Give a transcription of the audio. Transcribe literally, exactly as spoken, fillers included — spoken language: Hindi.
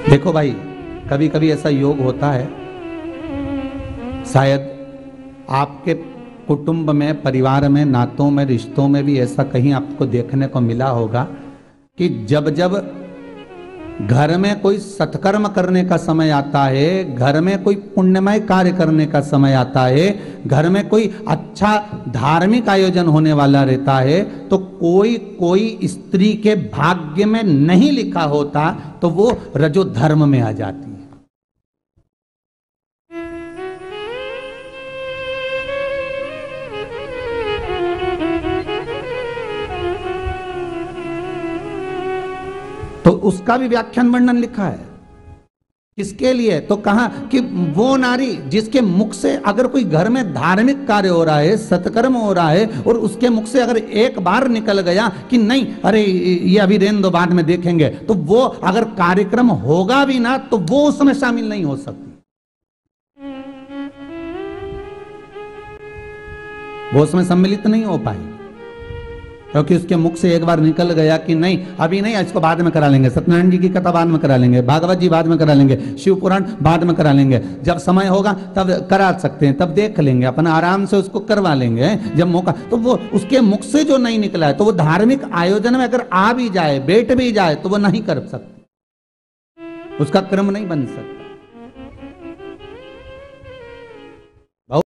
देखो भाई, कभी कभी ऐसा योग होता है, शायद आपके कुटुंब में, परिवार में, नातों में, रिश्तों में भी ऐसा कहीं आपको देखने को मिला होगा कि जब जब घर में कोई सत्कर्म करने का समय आता है, घर में कोई पुण्यमय कार्य करने का समय आता है, घर में कोई अच्छा धार्मिक आयोजन होने वाला रहता है, तो कोई कोई स्त्री के भाग्य में नहीं लिखा होता तो वो रजो धर्म में आ जाती है। तो उसका भी व्याख्यान वर्णन लिखा है। किसके लिए? तो कहा कि वो नारी जिसके मुख से अगर कोई घर में धार्मिक कार्य हो रहा है, सत्कर्म हो रहा है, और उसके मुख से अगर एक बार निकल गया कि नहीं, अरे ये अभी रहने दो, बाद में देखेंगे, तो वो अगर कार्यक्रम होगा भी ना तो वो उसमें शामिल नहीं हो सकती, वो उसमें सम्मिलित नहीं हो पाई, क्योंकि उसके मुख से एक बार निकल गया कि नहीं, अभी नहीं, इसको बाद में करा लेंगे, सत्यनारायण जी की कथा बाद में करा लेंगे, भागवत जी बाद में करा लेंगे, शिव पुराण बाद में करा लेंगे, जब समय होगा तब करा सकते हैं, तब देख लेंगे, अपना आराम से उसको करवा लेंगे जब मौका। तो वो उसके मुख से जो नहीं निकला है, तो वो धार्मिक आयोजन में अगर आ भी जाए, बैठ भी जाए, तो वो नहीं कर सकते, उसका क्रम नहीं बन सकता।